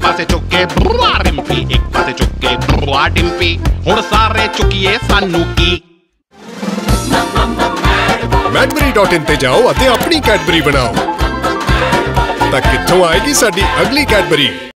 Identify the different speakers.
Speaker 1: पासे चुके बुआ रिंपी, एक पासे चुके बुआ डिंपी, हुण सारे चुकिए सानू की।
Speaker 2: Madbury.in ते जाओ अते अपनी कैडबरी बनाओ। तां कित्थों आएगी साडी अगली कैडबरी।